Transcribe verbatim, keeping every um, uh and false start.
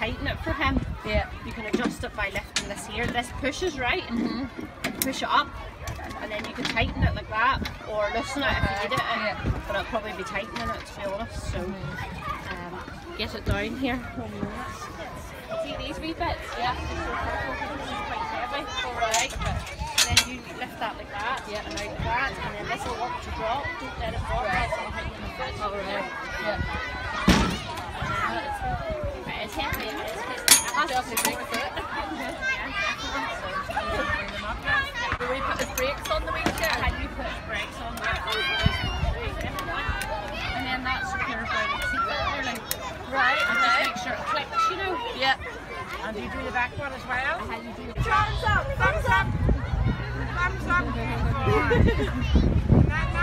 tighten it for him. Yeah. You can adjust it by lifting this here. This pushes right, Mm-hmm. and push it up, and then you can tighten it like that, or loosen it if you need it. Yeah. But it'll probably be tightening it, to be honest. So um, get it down here. See these wee bits? Yeah. Just so careful because this is quite heavy. Alright. Then you lift that like that, Yeah. and out like that, and then this will want to drop. Don't let it drop. Right. That's all how you can fit. Alright. Yeah. But it's heavy. It is. I just take the foot. Do we put the brakes on the wheelchair? How you put brakes on that? And then that's secured by the seatbelt really. Right, And okay. just make sure it clicks, you know. Yeah. And do you do the back one as well? How you do it? Thumbs up! Thumbs up! Thumbs up!